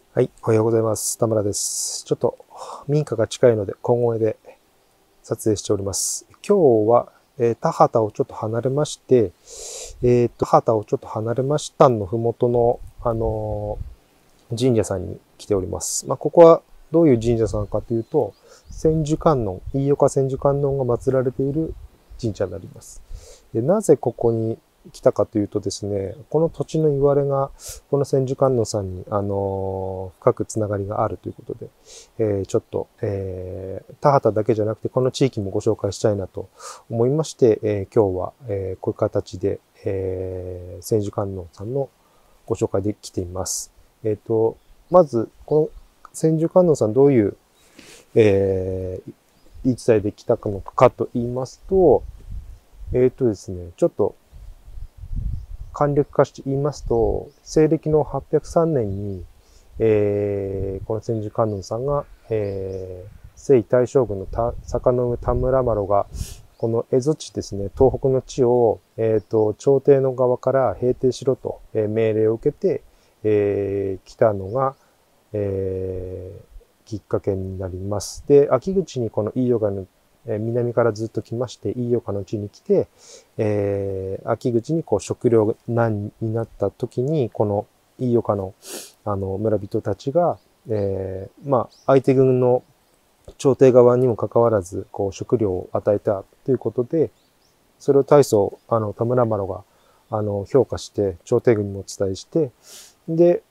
はい、おはようございます。田村です。ちょっと民家が近いので、小声で撮影しております。今日は、田畑をちょっと離れまして、田畑をちょっと離れましたのふもとの、神社さんに来ております。ここはどういう神社さんかというと、千手観音、飯岡千手観音が祀られている神社になります。で、なぜここに来たかというとですね、この土地の言われが、この千手観音さんに、深くつながりがあるということで、ちょっと、田畑だけじゃなくて、この地域もご紹介したいなと思いまして、今日は、こういう形で、千手観音さんのご紹介できています。まず、この千手観音さんどういう、言い伝えで来たのかと言いますと、ですね、ちょっと簡略化して言いますと、西暦の803年に、この千手観音さんが、征夷大将軍の坂上田村麻呂が、この蝦夷地ですね、東北の地を、朝廷の側から平定しろと、命令を受けて、来たのが、きっかけになります。で、秋口にこの飯岡の南からずっと来まして、飯岡の地に来て、秋口にこう食糧難になった時に、この飯岡の村人たちが、相手軍の朝廷側にもかかわらず、こう食料を与えたということで、それを大層、田村麻呂が、評価して、朝廷軍にもお伝えして、で、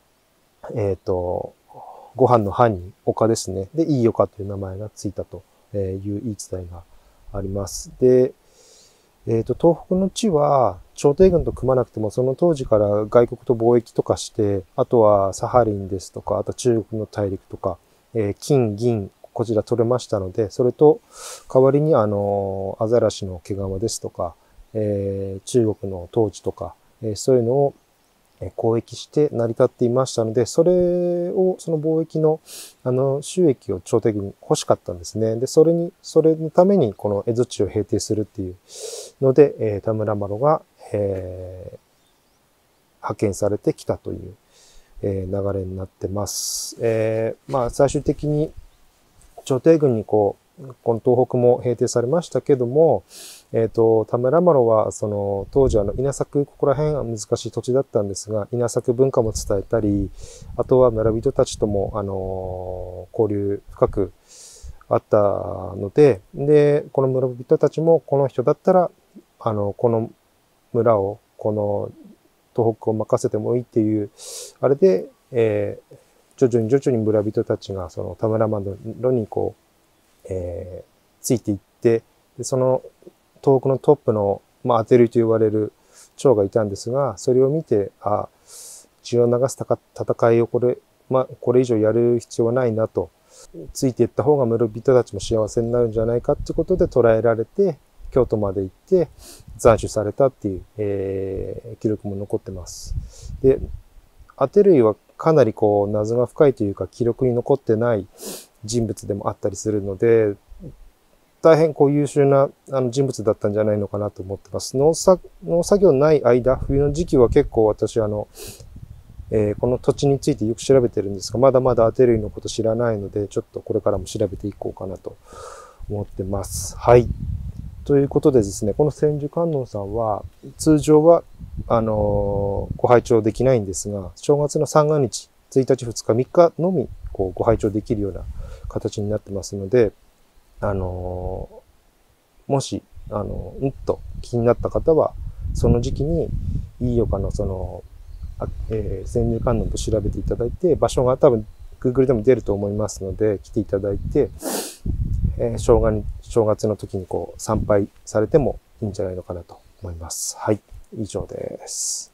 ご飯の飯に丘ですね。で、飯岡という名前がついたという言い伝えがあります。で、東北の地は、朝廷軍と組まなくても、その当時から外国と貿易とかして、あとはサハリンですとか、あと中国の大陸とか、金、銀、こちら取れましたので、それと代わりにアザラシの毛皮ですとか、中国の統治とか、そういうのを交易して成り立っていましたので、その貿易の、収益を朝廷軍に欲しかったんですね。で、それのために、この蝦夷地を平定するっていうので、田村麻呂が、派遣されてきたという、流れになってます。最終的に、朝廷軍にこの東北も平定されましたけども、田村麻呂は、当時稲作、ここら辺は難しい土地だったんですが、稲作文化も伝えたり、あとは村人たちとも、交流深くあったので、で、この村人たちも、この人だったら、この村を、この東北を任せてもいいっていう、あれで、徐々に村人たちが、田村麻呂についていって、でその東北のトップの、当てると言われる長がいたんですが、それを見て、血を流す戦いをこれ以上やる必要はないなと、ついていった方が村人たちも幸せになるんじゃないかってことで捕らえられて、京都まで行って斬首されたっていう、記録も残ってます。で、アテルイはかなり謎が深いというか記録に残ってない人物でもあったりするので、大変優秀な人物だったんじゃないのかなと思ってます。農作業ない間、冬の時期は結構私この土地についてよく調べてるんですが、まだまだアテルイのこと知らないので、ちょっとこれからも調べていこうかなと思ってます。はい。ということでですね、この千手観音さんは、通常は、ご拝聴できないんですが、正月の三が日、1日、2日、3日のみ、ご拝聴できるような形になってますので、もし、と気になった方は、その時期に、飯岡の千手観音と調べていただいて、場所が多分、Google でも出ると思いますので、来ていただいて、正月の時に参拝されてもいいんじゃないのかなと思います。はい。以上です。